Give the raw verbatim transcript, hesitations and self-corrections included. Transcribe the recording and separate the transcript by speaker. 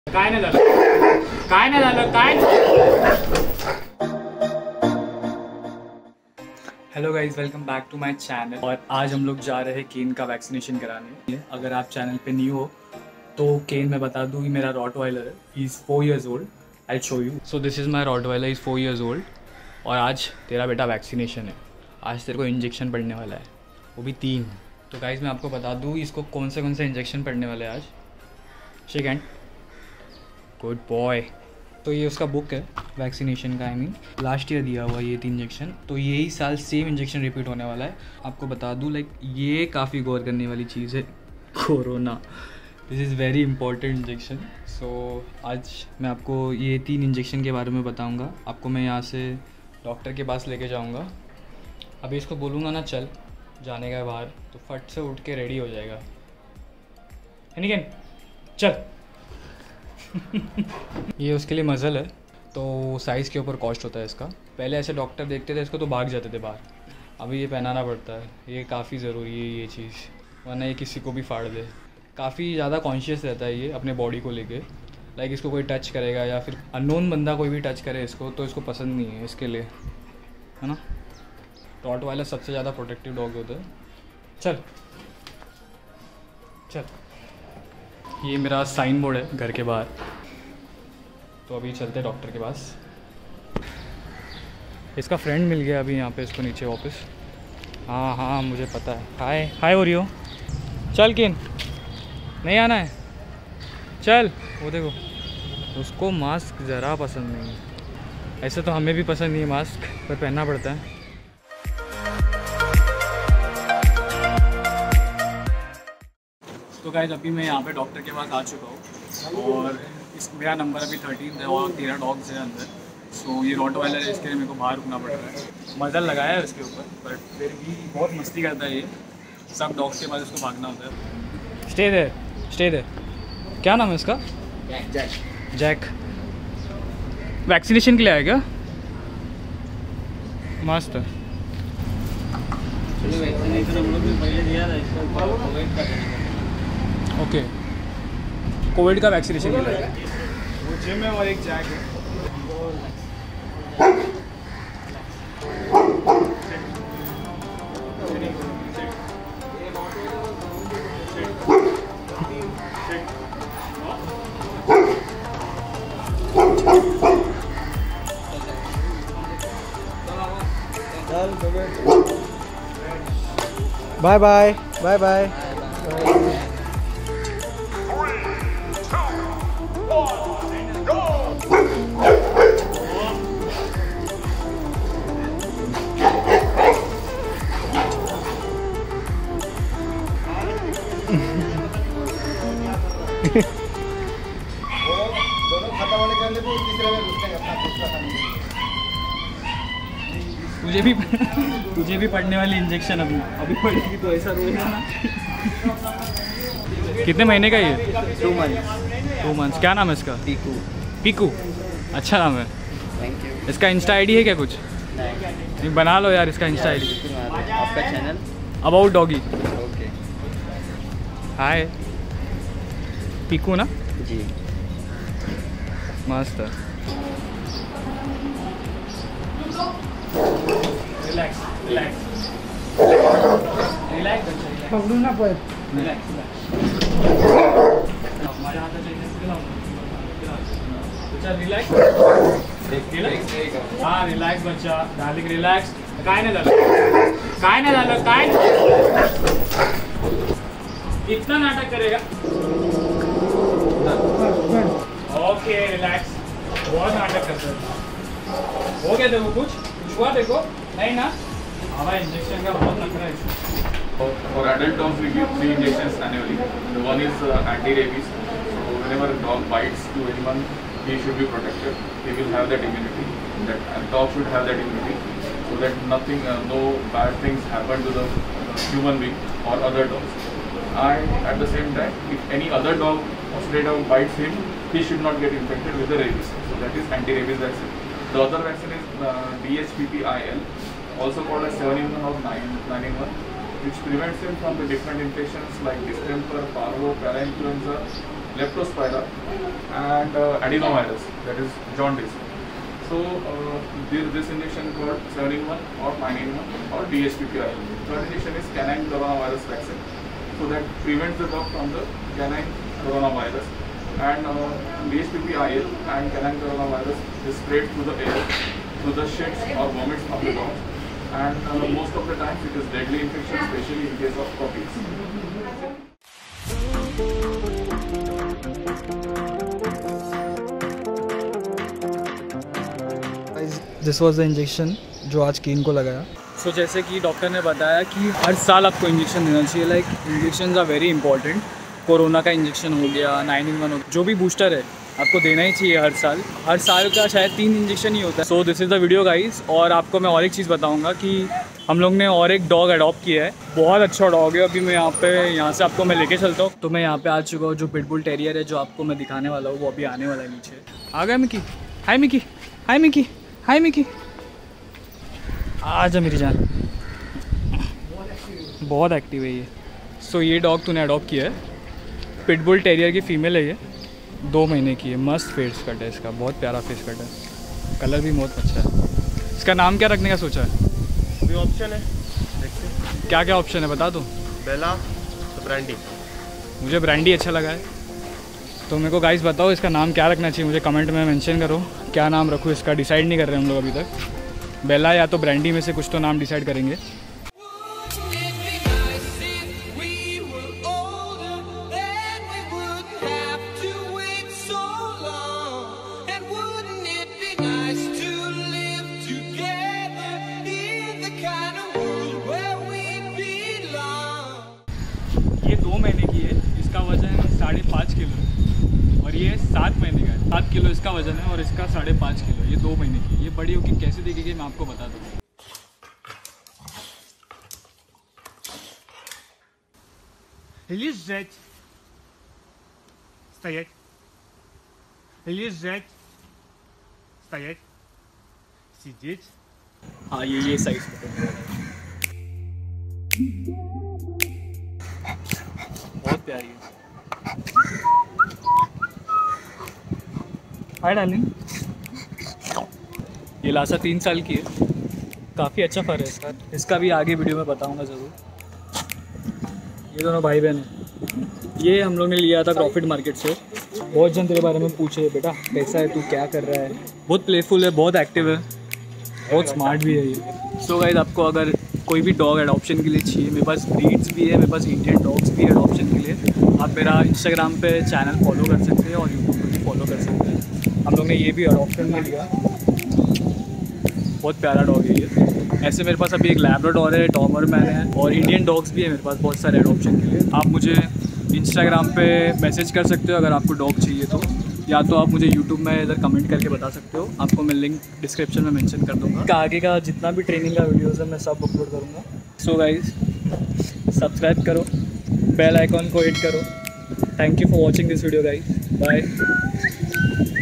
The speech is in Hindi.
Speaker 1: काय नाही झालं काय नाही झालं काय hello guys, welcome back to my channel. और आज हम लोग जा रहे हैं केन का वैक्सीनेशन कराने। अगर आप चैनल पे न्यू हो तो केन मैं बता दूँ, मेरा रॉटवाइलर है। He is four years old. I show you. So this is my Rottweiler, is four years old. और आज तेरा बेटा वैक्सीनेशन है। आज तेरे को इंजेक्शन पड़ने वाला है, वो भी तीन। तो गाइज मैं आपको बता दूँ इसको कौन से कौन से इंजेक्शन पड़ने वाले हैं आज। Shake hand, good boy. तो ये उसका बुक है वैक्सीनेशन का। आई मीन लास्ट ईयर दिया हुआ ये तीन इंजेक्शन, तो यही साल सेम इंजेक्शन रिपीट होने वाला है। आपको बता दूँ, लाइक ये काफ़ी गौर करने वाली चीज़ है, corona. This is very important injection. So आज मैं आपको ये तीन इंजेक्शन के बारे में बताऊँगा। आपको मैं यहाँ से डॉक्टर के पास लेके जाऊँगा। अभी इसको बोलूँगा ना चल जाने का बाहर, तो फट से उठ के रेडी हो जाएगा। एनिकेन चल। ये उसके लिए मज़ल है, तो साइज़ के ऊपर कॉस्ट होता है इसका। पहले ऐसे डॉक्टर देखते थे इसको तो भाग जाते थे बाहर, अभी ये पहनाना पड़ता है। ये काफ़ी ज़रूरी है ये चीज़, वरना ये किसी को भी फाड़ दे। काफ़ी ज़्यादा कॉन्शियस रहता है ये अपने बॉडी को लेके। लाइक इसको कोई टच करेगा या फिर अननोन बंदा कोई भी टच करे इसको तो इसको पसंद नहीं है, इसके लिए, है ना। रॉटवाइलर सबसे ज़्यादा प्रोटेक्टिव डॉग होता है। चल चल। ये मेरा साइन बोर्ड है घर के बाहर, तो अभी चलते हैं डॉक्टर के पास। इसका फ्रेंड मिल गया अभी यहाँ पे इसको नीचे वापस। हाँ हाँ मुझे पता है। Hi hi Oreo. चल किन, नहीं आना है, चल। वो देखो, उसको मास्क ज़रा पसंद नहीं है। ऐसे तो हमें भी पसंद नहीं है मास्क, पर पहनना पड़ता है। तो गाइस अभी मैं यहाँ पे डॉक्टर के पास आ चुका हूँ और इस मेरा नंबर अभी थर्टीन है और तेरह डॉग्स हैं अंदर। सो ये रॉटवाइलर है, इसके लिए मेरे को बाहर रुकना पड़ रहा है। मज़ल लगाया है उसके ऊपर, बट फिर भी बहुत मस्ती करता है ये। सब डॉग्स के पास इसको भागना होता है। Stay there, stay there. क्या नाम है इसका? जैक। जैक वैक्सीनेशन के लिए आया क्या? मस्त है।
Speaker 2: वैक्सीनेशन हम लोग भी पहले दिया था इसका, कोविड का।
Speaker 1: ओके, कोविड का वैक्सीनेशन के लिए।
Speaker 2: वो जिम है और एक जैक है।
Speaker 3: Bye bye bye bye. दोनों खाता वाले कर ले तो तीसरे में घुसते हैं अपना दूसरा खाने।
Speaker 1: तुझे भी तुझे भी पड़ने वाली इंजेक्शन अभी अभी पड़ेगी, तो ऐसा रोएगा ना। कितने महीने का ये?
Speaker 3: Two months.
Speaker 1: Two months. क्या नाम है इसका?
Speaker 3: पीकू।
Speaker 1: पीकू, अच्छा नाम है।
Speaker 3: Thank you.
Speaker 1: इसका इंस्टा आईडी है क्या कुछ?
Speaker 3: नहीं।
Speaker 1: नहीं, बना लो यार इसका इंस्टा आईडी।
Speaker 3: आपका चैनल?
Speaker 1: About doggy.
Speaker 3: Okay.
Speaker 1: Hi Piku ना?
Speaker 3: जी।
Speaker 1: मस्त है। रिलैक्स रिलैक्स रिलैक्स
Speaker 3: पकड़ू ना पर।
Speaker 1: रिलैक्स हमारे हाथ में रिलैक्स। हाँ रिलैक्स बच्चा, डार्लिंग रिलैक्स। काय नाही झालं काय नाही झालं काय कितना नाटक करेगा? Okay relax. बहुत नाटक करता है। हो गया देखो, कुछ कुछ हुआ देखो? नहीं ना। हमारा इंजेक्शन का बहुत नखरा है।
Speaker 4: For adult dogs, we give three injections annually. The one is uh, anti-rabies. So whenever a dog bites to anyone, he should be protected. He will have that immunity. That a dog should have that immunity, so that nothing, uh, no bad things happen to the uh, human being or other dogs. And at the same time, if any other dog or stray dog bites him, he should not get infected with the rabies. So that is anti-rabies vaccine. The other vaccine is uh, D H P P I L, also called as seven in one or nine in one. which prevents him from the different infections like distemper, parvo, parainfluenza, leptospira, and uh, adenovirus, that is jaundice. So uh, this, this injection is called seven in one or nine in one or D H P P I L. Third injection is canine coronavirus vaccine. So that prevents the dog from the canine coronavirus. And uh, D H P P I L and canine coronavirus is spread through the air, through the shits or vomits of the dog. And uh, most of the times it is deadly infection, especially in case of puppies.
Speaker 1: This was the injection जो आज कीन को लगाया। सो so, जैसे कि डॉक्टर ने बताया कि हर साल आपको इंजेक्शन देना चाहिए। Like injection are very important. Corona का इंजेक्शन हो गया, नाइन इन वन हो, जो भी बूस्टर है आपको देना ही चाहिए हर साल। हर साल का शायद तीन इंजेक्शन ही होता है। So this is the video guys. और आपको मैं और एक चीज़ बताऊंगा कि हम लोग ने और एक डॉग अडॉप्ट किया है, बहुत अच्छा डॉग है। अभी मैं यहाँ पे यहाँ से आपको मैं लेके चलता हूँ। तो मैं यहाँ पे आ चुका हूँ। जो पिटबुल टेरियर है जो आपको मैं दिखाने वाला हूँ वो अभी आने वाला है नीचे। आ गया Mickey. Hi Mickey, hi Mickey, hi Mickey, आ जा मेरी जान। बहुत एक्टिव है ये। सो so, ये डॉग तूने अडॉप्ट किया है। पिटबुल टेरियर की फ़ीमेल है ये, दो महीने की है। मस्त फेस कट है इसका, बहुत प्यारा फेस कट है, कलर भी बहुत अच्छा है। इसका नाम क्या रखने का सोचा है?
Speaker 3: अभी ऑप्शन है, देखते हैं
Speaker 1: क्या क्या ऑप्शन है बता दो।
Speaker 3: बेला तो ब्रांडी।
Speaker 1: मुझे ब्रांडी अच्छा लगा है, तो मेरे को गाइस बताओ इसका नाम क्या रखना चाहिए। मुझे कमेंट में मेंशन करो क्या नाम रखूँ इसका। डिसाइड नहीं कर रहे हम लोग अभी तक। बेला या तो ब्रांडी में से कुछ तो नाम डिसाइड करेंगे। ये दो महीने की है, इसका वजन साढ़े पाँच किलो है। और ये सात महीने का है, सात किलो इसका वजन है और इसका साढ़े पाँच किलो। ये दो महीने की। ये बड़ी होगी कैसे दिखेगी मैं आपको बता दूँ।
Speaker 5: Release that. Стоять. Release that. Стоять. Сидеть.
Speaker 1: हाँ ये ये साइज बहुत प्यारी है। Hi darling. ये लासा तीन साल की है, काफ़ी अच्छा फर है इसका। इसका भी आगे वीडियो में बताऊंगा ज़रूर। ये दोनों भाई बहन हैं। ये हम लोग ने लिया था प्रॉफिट मार्केट से। बहुत जन तेरे बारे में पूछे बेटा कैसा है, तू क्या कर रहा है। बहुत प्लेफुल है, बहुत एक्टिव है, बहुत स्मार्ट भी है ये। सो गाइस आपको अगर कोई भी डॉग एडॉप्शन के लिए चाहिए, मेरे पास ब्रीड्स भी है, मेरे पास इंडियन डॉग्स भी है एडॉप्शन के लिए। आप मेरा इंस्टाग्राम पे चैनल फॉलो कर सकते हैं और यूट्यूब पे भी फॉलो कर सकते हैं। हम लोग ने ये भी एडॉप्शन में लिया, बहुत प्यारा डॉग है ये। ऐसे मेरे पास अभी एक लैब्राडोर है, डॉबरमैन है और इंडियन डॉग्स भी है मेरे पास बहुत सारे एडॉप्शन के लिए। आप मुझे इंस्टाग्राम पे मैसेज कर सकते हो अगर आपको डॉग चाहिए तो, या तो आप मुझे यूट्यूब में इधर कमेंट करके बता सकते हो। आपको मैं लिंक डिस्क्रिप्शन में मेंशन कर दूँगा। आगे का जितना भी ट्रेनिंग का वीडियोस है मैं सब अपलोड करूँगा। सो गाइस सब्सक्राइब करो, बेल आइकॉन को हिट करो। Thank you for watching this video guys, bye.